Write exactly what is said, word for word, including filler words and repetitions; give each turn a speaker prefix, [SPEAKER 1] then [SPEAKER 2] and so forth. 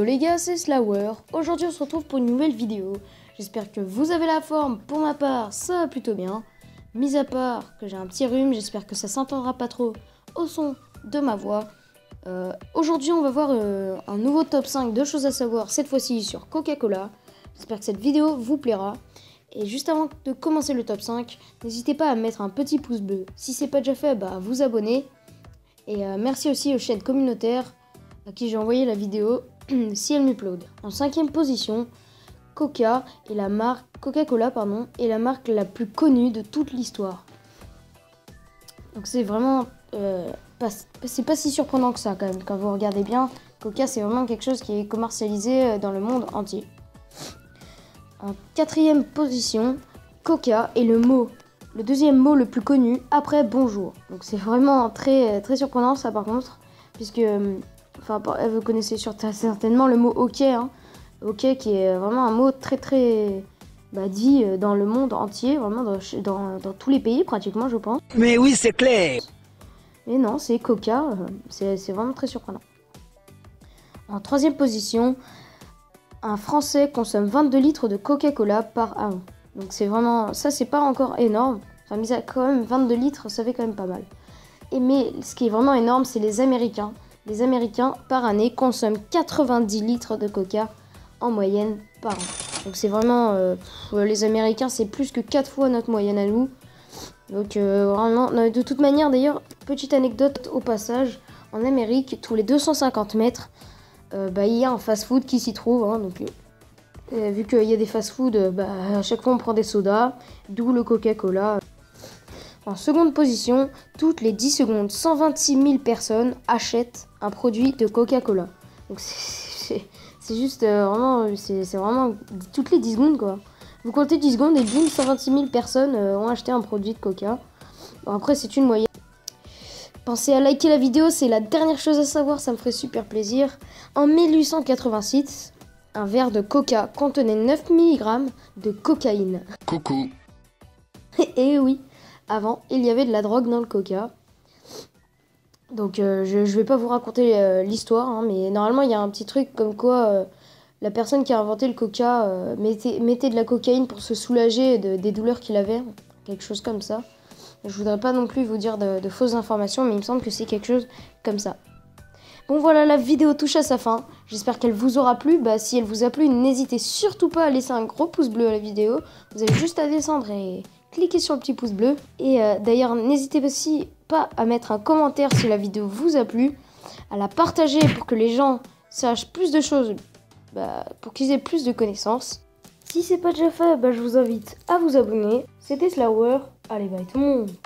[SPEAKER 1] les gars, c'est Slawer. Aujourd'hui on se retrouve pour une nouvelle vidéo. J'espère que vous avez la forme. Pour ma part, ça va plutôt bien. Mis à part que j'ai un petit rhume, j'espère que ça s'entendra pas trop au son de ma voix. Euh, Aujourd'hui on va voir euh, un nouveau top cinq de choses à savoir, cette fois-ci sur Coca-Cola. J'espère que cette vidéo vous plaira. Et juste avant de commencer le top cinq, n'hésitez pas à mettre un petit pouce bleu. Si c'est pas déjà fait, bah à vous abonner. Et euh, merci aussi aux chaînes communautaires à qui j'ai envoyé la vidéo si elle m'upload. En cinquième position, Coca est la marque Coca-Cola pardon est la marque la plus connue de toute l'histoire. Donc c'est vraiment euh, pas, c'est pas si surprenant que ça quand même. Quand vous regardez bien, Coca c'est vraiment quelque chose qui est commercialisé dans le monde entier. En quatrième position, Coca est le mot, le deuxième mot le plus connu après bonjour. Donc c'est vraiment très très surprenant ça par contre, puisque enfin vous connaissez certainement le mot ok, hein. Ok qui est vraiment un mot très très bah, dit dans le monde entier, vraiment dans, dans, dans tous les pays pratiquement je pense.
[SPEAKER 2] Mais oui c'est clair.
[SPEAKER 1] Mais non, c'est Coca, c'est vraiment très surprenant. En troisième position, un Français consomme vingt-deux litres de Coca-Cola par an. Donc c'est vraiment, ça c'est pas encore énorme. Enfin, mis à quand même vingt-deux litres, ça fait quand même pas mal. Et mais ce qui est vraiment énorme, c'est les Américains. Les Américains par année consomment quatre-vingt-dix litres de Coca en moyenne par an. Donc c'est vraiment, euh, les Américains c'est plus que quatre fois notre moyenne à nous. Donc euh, vraiment, de toute manière d'ailleurs, petite anecdote au passage, en Amérique, tous les deux cent cinquante mètres, Euh, bah, il y a un fast-food qui s'y trouve, hein, donc euh, vu qu'il y a des fast-food, euh, bah, à chaque fois on prend des sodas, d'où le Coca-Cola. En seconde position, toutes les dix secondes, cent vingt-six mille personnes achètent un produit de Coca-Cola. Donc c'est juste euh, vraiment, c'est vraiment toutes les dix secondes quoi. Vous comptez dix secondes et boum, cent vingt-six mille personnes euh, ont acheté un produit de Coca. Bon, après c'est une moyenne. Pensez à liker la vidéo, c'est la dernière chose à savoir, ça me ferait super plaisir. En mille huit cent quatre-vingt-six, un verre de Coca contenait neuf milligrammes de cocaïne.
[SPEAKER 2] Coucou.
[SPEAKER 1] Et oui, avant, il y avait de la drogue dans le Coca. Donc euh, je, je vais pas vous raconter euh, l'histoire, hein, mais normalement il y a un petit truc comme quoi euh, la personne qui a inventé le Coca euh, mettait, mettait de la cocaïne pour se soulager de, des douleurs qu'il avait, quelque chose comme ça. Je voudrais pas non plus vous dire de, de fausses informations, mais il me semble que c'est quelque chose comme ça. Bon voilà, la vidéo touche à sa fin. J'espère qu'elle vous aura plu. Bah, si elle vous a plu, n'hésitez surtout pas à laisser un gros pouce bleu à la vidéo. Vous avez juste à descendre et cliquer sur le petit pouce bleu. Et euh, d'ailleurs, n'hésitez aussi pas à mettre un commentaire si la vidéo vous a plu, à la partager pour que les gens sachent plus de choses, bah, pour qu'ils aient plus de connaissances. Si c'est pas déjà fait, bah, je vous invite à vous abonner. C'était Slawer. Allez, bye tout le monde.